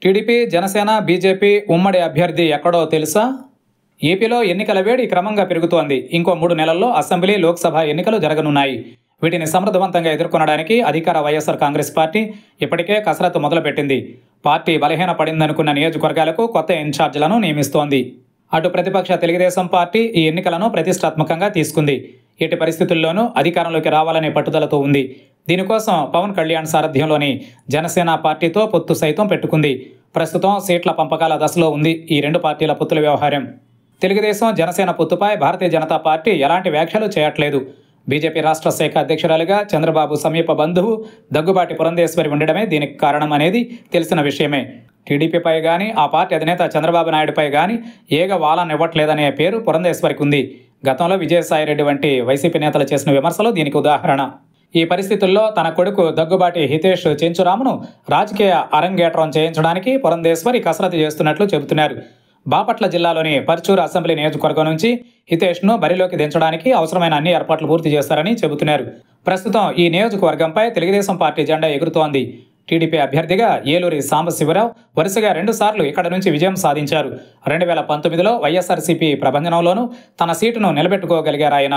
TDP, Janasena, BJP ఉమ్మడి అభ్యర్థి ఎక్కడో తెలుసా? ఏపీలో ఎన్నికల వేడి క్రమంగా పెరుగుతోంది. ఇంకో 3 నెలల్లో అసెంబ్లీ, లోక్సభ ఎన్నికలు జరగనున్నాయి. వీటిని సమర్థవంతంగా ఎదుర్కొనడానికి అధికార వైఎస్ఆర్ కాంగ్రెస్ పార్టీ ఇప్పటికే కసరత్తు మొదలుపెట్టింది. పార్టీ బలహీనపడిందనుకున్న నియోజకవర్గాలకు కొత్త ఇన్ఛార్జీలను నియమిస్తోంది. అటు ప్రతిపక్ష తెలుగుదేశం పార్టీ ఈ ఎన్నికలను ప్రతిష్టాత్మకంగా తీసుకుంది. ఎట్టి పరిస్థితుల్లోనూ అధికారంలోకి రావాలనే పట్టుదలతో ఉంది. దీనికోసం పవన్ కళ్యాణ్ సారథ్యంలోని జనసేన పార్టీతో పొత్తు సైతం పెట్టుకుంది. ప్రస్తుతం సీట్ల పంపకాల దశలో ఉంది ఈ 2 పార్టీల పొత్తుల వ్యవహారం. తెలుగుదేశం, జనసేన పొత్తుపై భారతీయ జనతా పార్టీ ఎలాంటి వ్యాఖ్యలు చేయట్లేదు. బీజేపీ రాష్ట్ర శాఖ అధ్యక్షురాలిగా చంద్రబాబు సమీప బంధువు దగ్గుబాటి పురంధేశ్వరి ఉండడమే దీనికి కారణం అనేది తెలిసిన విషయమే. టీడీపీపై కానీ, ఆ పార్టీ అధినేత చంద్రబాబు నాయుడుపై కానీ ఏగ వాలనివ్వట్లేదనే పేరు పురంధేశ్వరికి ఉంది. గతంలో విజయసాయిరెడ్డి వంటి వైసీపీ నేతలు చేసిన విమర్శలు దీనికి ఉదాహరణ. ఈ పరిస్థితుల్లో తన కొడుకు దగ్గుబాటి హితేష్ చెంచురామును రాజకీయ అరంగేట్రం చేయించడానికి పురంధేశ్వరి కసరత్తు చేస్తున్నట్లు చెబుతున్నారు. బాపట్ల జిల్లాలోని పర్చూరు అసెంబ్లీ నియోజకవర్గం నుంచి హితేష్ను బరిలోకి దించడానికి అవసరమైన అన్ని ఏర్పాట్లు పూర్తి చేస్తారని చెబుతున్నారు. ప్రస్తుతం ఈ నియోజకవర్గంపై తెలుగుదేశం పార్టీ జెండా ఎగురుతోంది. టీడీపీ అభ్యర్థిగా ఏలూరి సాంబశివరావు వరుసగా 2 సార్లు ఇక్కడ నుంచి విజయం సాధించారు. 2019లో వైఎస్ఆర్సీపీ ప్రభంజనంలోనూ తన సీటును నిలబెట్టుకోగలిగారాయన.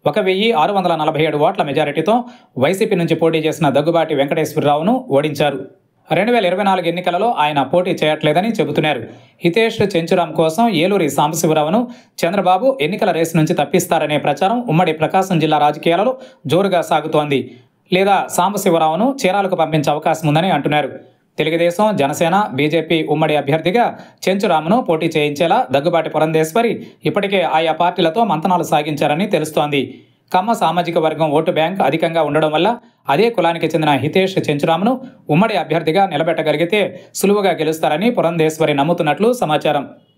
1647 ఓట్ల మెజారిటీతో వైసీపీ నుంచి పోటీ చేసిన దగ్గుబాటి వెంకటేశ్వరరావును ఓడించారు. 2024 ఎన్నికలలో ఆయన పోటీ చేయట్లేదని చెబుతున్నారు. హితేష్ చెంచురాం కోసం ఏలూరి సాంబశివరావును చంద్రబాబు ఎన్నికల రేసు నుంచి తప్పిస్తారనే ప్రచారం ఉమ్మడి ప్రకాశం జిల్లా రాజకీయాలలో జోరుగా సాగుతోంది. లేదా సాంబశివరావును చీరాలకు పంపించే అవకాశం ఉందని అంటున్నారు. తెలుగుదేశం, జనసేన, బీజేపీ ఉమ్మడి అభ్యర్థిగా చెంచురామును పోటీ చేయించేలా దగ్గుబాటి పురంధేశ్వరి ఇప్పటికే ఆయా పార్టీలతో మంతనాలు సాగించారని తెలుస్తోంది. కమ్మ సామాజిక వర్గం ఓటు బ్యాంక్ అధికంగా ఉండడం వల్ల అదే కులానికి చెందిన హితేష్ చెంచురామును ఉమ్మడి అభ్యర్థిగా నిలబెట్టగలిగితే సులువుగా గెలుస్తారని పురంధేశ్వరి నమ్ముతున్నట్లు సమాచారం.